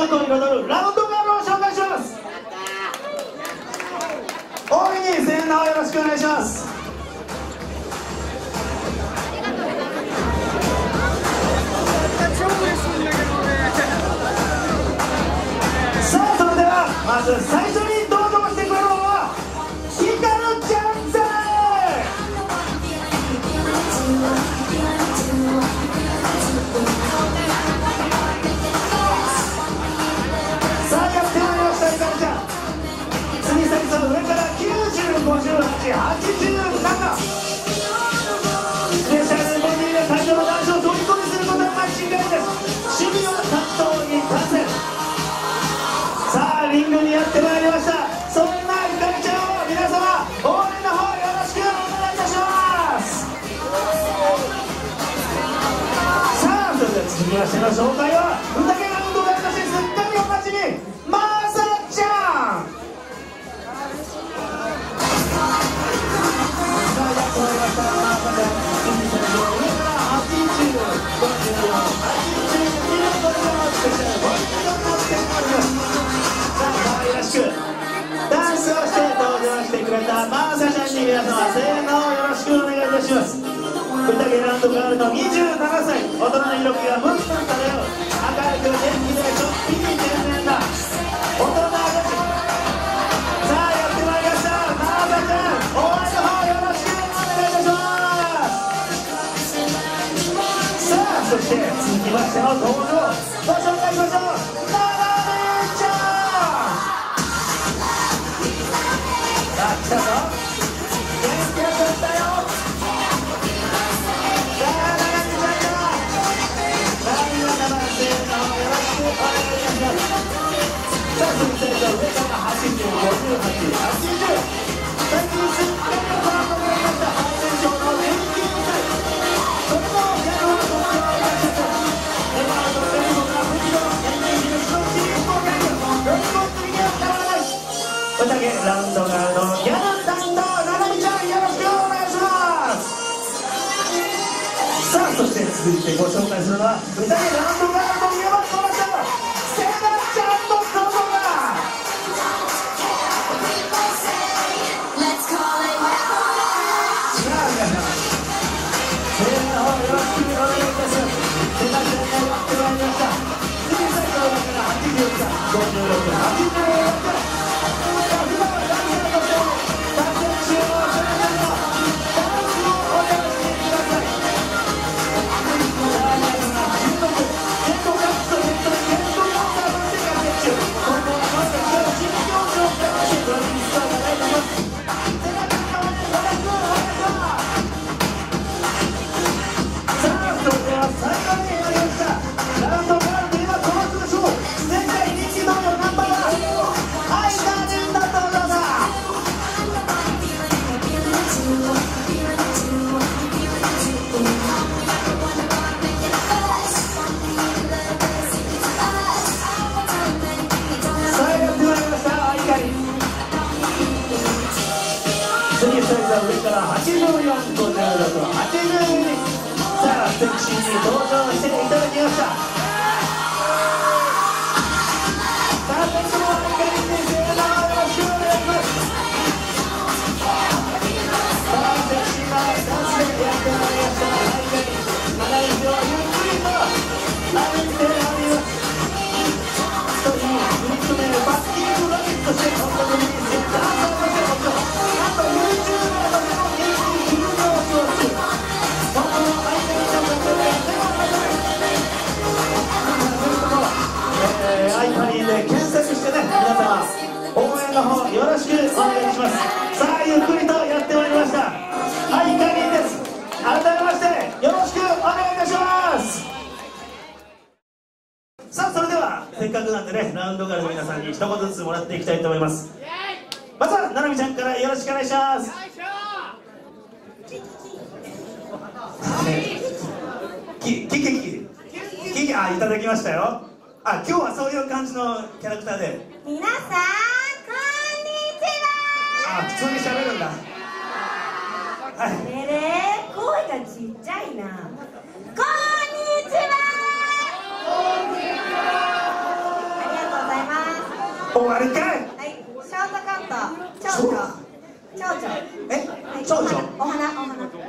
幕を彩るラウンドガールを紹介します。大いに声援の方よろしくお願いします。さあ、それではまず最初に登場してくれるのはひかるちゃんぜ。さあ、やってまいりました。ひかるちゃん、次々と上から90、58、87、スペシャルボディで会場の男子を虜にすることは間違いです。守備は担当に完成。さあ、リングにやってまいりました。そんなひかるちゃんを皆様応援の方よろしくお願いいたします。さあ、それでは続きましての紹介は宴ラウンドガールとしてすっかりおなじみまさちゃん。ダンスをして登場してくれたマーサちゃんに皆様声援の方よろしくお願いいたします。宴ラウンドガールの27歳、大人の色気がムンムン漂う、明るく元気でちょっぴり天然な大人たち。さあ、やってまいりました。マーサちゃん、応援の方よろしくお願いいたします。さあ、そして続きましての登場ご紹介しましょう。来たぞ、元気よくったよ。さあ、ななみちゃんだ。さあ、皆様声援の方よろしくお願いいたします。さあ、続いて上から80、58、80、最近すっかり大人となりました最年少の元気よく、それもギャルをご紹介いたします。エマートレイモが無事の元気印のシリーズをギャルよりも次には変わらない。宴ラウンドガールのギャル担当、ななみちゃん、よろしくお願いします。さあ、そして続いてご紹介するのは宴ラウンドガールといえばこの人、せなちゃんのどこだ。さあ、皆さん声援の方よろしくお願いいたします。せなちゃんがやってまいりました。次最高だから86、56、86。上から84、56、82。さあ、セクシーに登場していただきました。さあ、ぜひともアイカリに声援の方よろしくお願いします。さあ、セクシーなダンスでやってまいりましたアイカリ、花道をゆっくりと歩いております。一人グリッドでバッキングロケットして本当にダンスをしております。あと YouTube アイカリーで検索してね、皆様応援の方よろしくお願いします。さあ、ゆっくりとやってまいりましたアイカリーです。改めましてよろしくお願いいたします。さあ、それではせっかくなんでね、ラウンドガールの皆さんに一言ずつもらっていきたいと思います。まずはななみちゃんからよろしくお願いします。キキ、あ、いただきましたよ。あ、今日はそういう感じのキャラクターで。 皆さん、こんにちは。 あ、普通に喋るんだ。はい。 声がちっちゃいな。こんにちは。こんにちは。ありがと終わりかい。 はい、ショートカット、蝶々。蝶々。 え、蝶々。 お花。ありがとう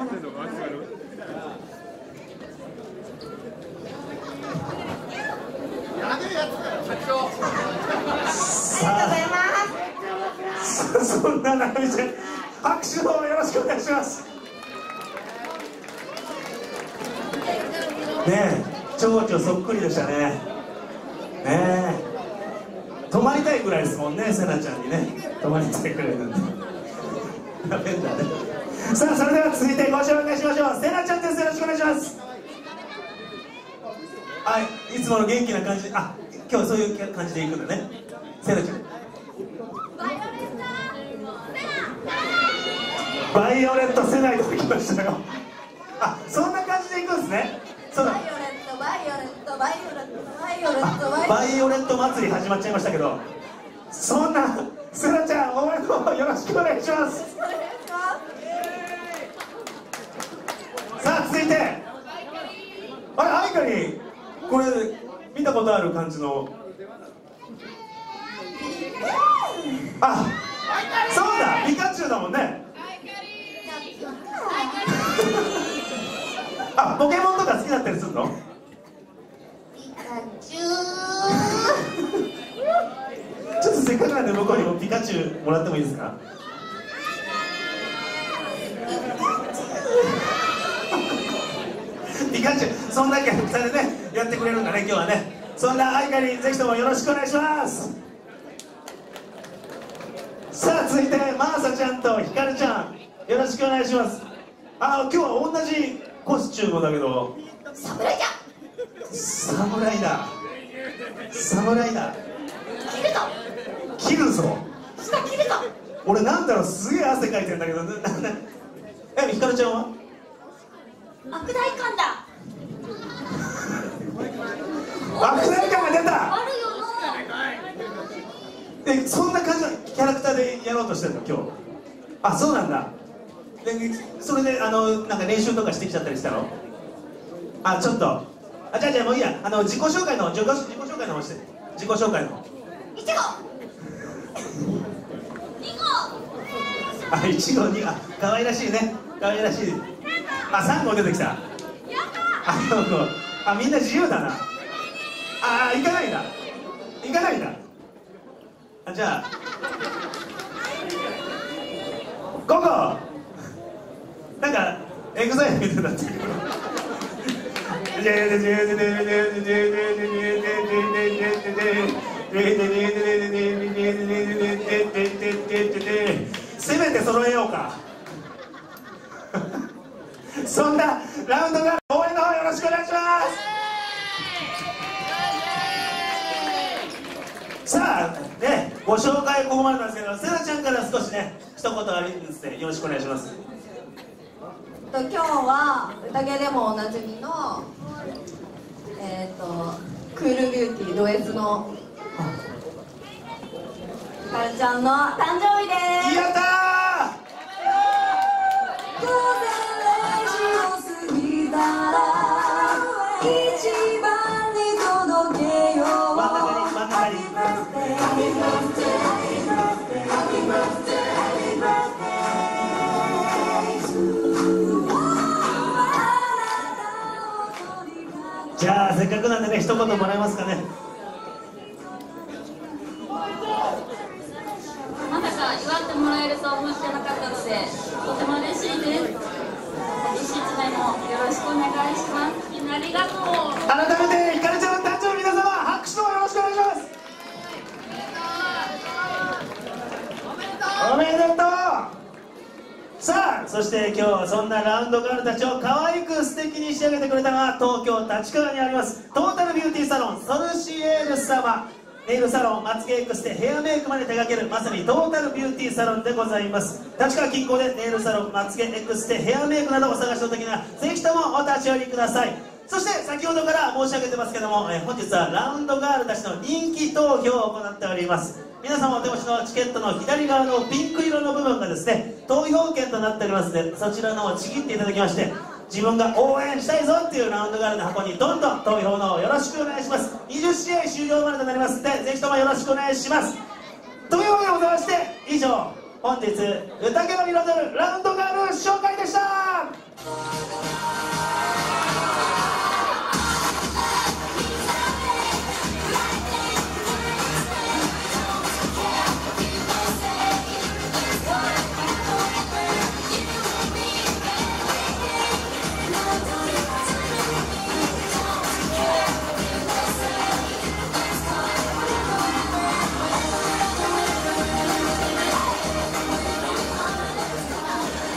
ございます。 そんな中身ちゃん、拍手の方よろしくお願いします。ねえ、蝶々そっくりでしたね。ねえ、泊まりたいぐらいですもんね、せなちゃんにね。泊まりたいぐらいなんで。ダメだね。さあ、それでは続いてご紹介しましょう。せなちゃんです。よろしくお願いします。はい、いつもの元気な感じ。あ、今日そういう感じでいくんだね。せなちゃん。バイオレット世代ときましたよ。あ、そんな感じでいくんですね。そうだ。バイオレット祭り始まっちゃいましたけど、そんなせなちゃん、お前のよろしくお願いします。さあ、続いて、あれ、アイカリ、これ見たことある感じの。あ、そうだ、ピカチュウだもんね。あ、ポケモンとか好きだったりするの？ ピカチュウ。 ちょっとせっかくなんで向こうにもピカチュウもらってもいいですか？ピカチュウ、そんなキャラクターでね、やってくれるんだね、今日はね。そんなアイカリ、ぜひともよろしくお願いします。さあ、続いてマーサちゃんとヒカルちゃん、よろしくお願いします。今日は同じコスチュームだけど、 侍じゃ。 侍だ。侍だ。 切るぞ。 切るぞ。 下切るぞ。 俺なんだろう、すげえ汗かいてんだけど。え、ヒカルちゃんは？ 悪大官だ。 悪大官が出た。 あるよえ、そんな感じのキャラクターでやろうとしてるの今日？あ、そうなんだ。で、それでなんか練習とかしてきちゃったりしたの？あ、ちょっと。あ、じゃあもういいや。自己紹介の方して。自己紹介の方。 いちご。 あ、いちごに、あ、可愛らしいね。可愛らしい。あ、3号出てきた。あ、みんな自由だな。あ、行かないんだ。行かないんだ。あ、じゃあ午後なんかエグザイルみたいになってるけど。せめて揃えようか。そんなラウンドが応援の方よろしくお願いします。さあね、ご紹介ここまでなんですけど、せなちゃんから少しね一言あるんですね。よろしくお願いします。 今日は宴でもおなじみのクールビューティード S のひかるちゃんの誕生日です。 やったー。 午前0時を過ぎたら一番に届けよう。 真ん中に。じゃあせっかくなんでね、一言もらえますかね。 まさか祝ってもらえると思ってなかったので、とても嬉しいです。一年もよろしくお願いします。みんなありがとう。 改めてひかるちゃんの誕生日、皆様拍手とよろしくお願いします。おめでとう。さあ、そして今日はそんなラウンドガールたちを可愛く素敵に仕上げてくれたのは、東京立川にありますトータルビューティーサロンソルシエール様。ネイルサロン、まつげエクステ、ヘアメイクまで手掛ける、まさにトータルビューティーサロンでございます。立川近郊でネイルサロン、まつげエクステ、ヘアメイクなどお探しの時にはぜひともお立ち寄りください。そして先ほどから申し上げてますけども、本日はラウンドガールたちの人気投票を行っております。皆様お手持ちのチケットの左側のピンク色の部分がですね、投票券となっておりますので、そちらの方をちぎっていただきまして、自分が応援したいぞっていうラウンドガールの箱にどんどん投票の方よろしくお願いします。20試合終了までとなりますので、ぜひともよろしくお願いします。 でございまして、以上本日宴の彩るラウンドガール紹介でした。